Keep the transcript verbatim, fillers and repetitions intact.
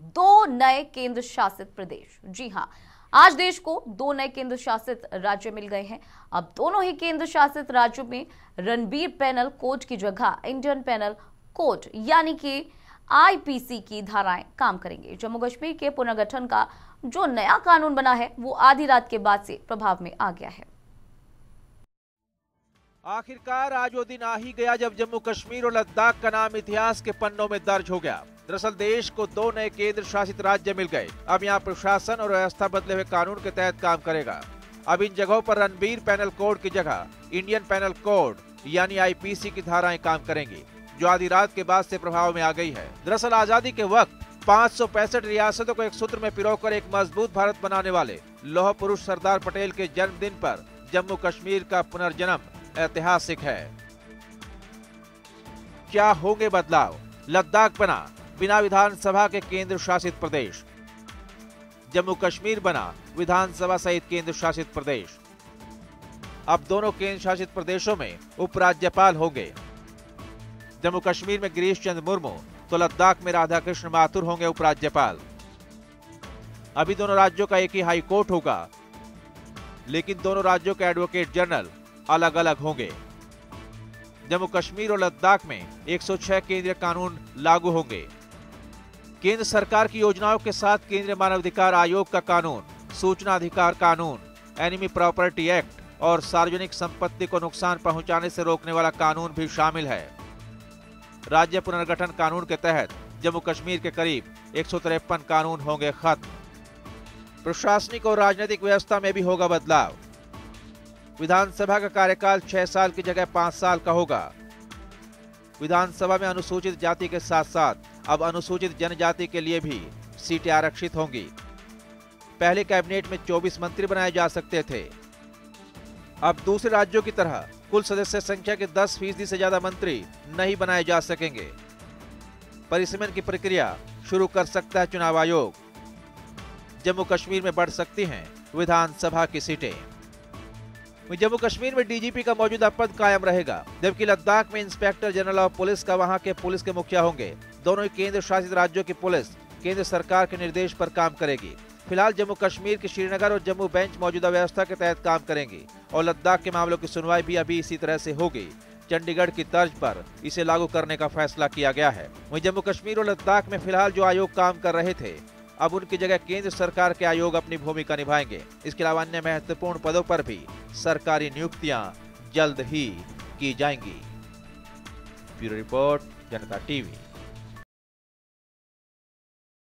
दो नए केंद्र शासित प्रदेश। जी हां, आज देश को दो नए केंद्र शासित राज्य मिल गए हैं। अब दोनों ही केंद्र शासित राज्यों में रणबीर पैनल कोड की जगह इंडियन पैनल कोड यानी कि आईपीसी की धाराएं काम करेंगे। जम्मू कश्मीर के पुनर्गठन का जो नया कानून बना है वो आधी रात के बाद से प्रभाव में आ गया है। आखिरकार आज वो दिन आ ही गया जब जम्मू कश्मीर और लद्दाख का नाम इतिहास के पन्नों में दर्ज हो गया। दरअसल देश को दो नए केंद्र शासित राज्य मिल गए। अब यहाँ प्रशासन और व्यवस्था बदले हुए कानून के तहत काम करेगा। अब इन जगहों पर रणबीर पैनल कोड की जगह इंडियन पैनल कोड यानी आईपीसी की धाराएं काम करेंगी, जो आधी रात के बाद से प्रभाव में आ गई है। दरअसल आजादी के वक्त पाँच सौ पैंसठ रियासतों को एक सूत्र में पिरोकर एक मजबूत भारत बनाने वाले लौह पुरुष सरदार पटेल के जन्मदिन पर जम्मू कश्मीर का पुनर्जन्म ऐतिहासिक है। क्या होंगे बदलाव? लद्दाख बना बिना विधानसभा के केंद्र शासित प्रदेश, जम्मू कश्मीर बना विधानसभा सहित केंद्र शासित प्रदेश। अब दोनों केंद्र शासित प्रदेशों में उपराज्यपाल होंगे। जम्मू कश्मीर में गिरीश चंद्र मुर्मू तो लद्दाख में राधा कृष्ण माथुर होंगे उपराज्यपाल। अभी दोनों राज्यों का एक ही हाई कोर्ट होगा, लेकिन दोनों राज्यों के एडवोकेट जनरल अलग अलग होंगे। जम्मू कश्मीर और लद्दाख में एक सौ छह केंद्रीय कानून लागू होंगे। केंद्र सरकार की योजनाओं के साथ केंद्रीय मानवाधिकार आयोग का कानून, सूचना अधिकार कानून, एनिमी प्रॉपर्टी एक्ट और सार्वजनिक संपत्ति को नुकसान पहुंचाने से रोकने वाला कानून भी शामिल है। राज्य पुनर्गठन कानून के तहत जम्मू कश्मीर के करीब एक सौ तिरपन कानून होंगे खत्म। प्रशासनिक और राजनीतिक व्यवस्था में भी होगा बदलाव। विधानसभा का कार्यकाल छह साल की जगह पांच साल का होगा। विधानसभा में अनुसूचित जाति के साथ साथ अब अनुसूचित जनजाति के लिए भी सीटें आरक्षित होंगी। पहले कैबिनेट में चौबीस मंत्री बनाए जा सकते थे। अब दूसरे राज्यों की तरह कुल सदस्य संख्या के दस फीसदी से ज्यादा मंत्री नहीं बनाए जा सकेंगे। परिसीमन की प्रक्रिया शुरू कर सकता है चुनाव आयोग। जम्मू कश्मीर में बढ़ सकती हैं विधानसभा की सीटें। जम्मू कश्मीर में डीजीपी का मौजूदा पद कायम रहेगा, जबकि लद्दाख में इंस्पेक्टर जनरल ऑफ पुलिस का वहां के पुलिस के मुखिया होंगे। दोनों ही केंद्र शासित राज्यों की पुलिस केंद्र सरकार के निर्देश पर काम करेगी। फिलहाल जम्मू कश्मीर की श्रीनगर और जम्मू बेंच मौजूदा व्यवस्था के तहत काम करेंगी और लद्दाख के मामलों की सुनवाई भी अभी इसी तरह से होगी। चंडीगढ़ की तर्ज पर इसे लागू करने का फैसला किया गया है। वहीं जम्मू कश्मीर और लद्दाख में फिलहाल जो आयोग काम कर रहे थे, अब उनकी जगह केंद्र सरकार के आयोग अपनी भूमिका निभाएंगे। इसके अलावा अन्य महत्वपूर्ण पदों पर भी सरकारी नियुक्तियां जल्द ही की जाएंगी। Bureau report, Janta TV.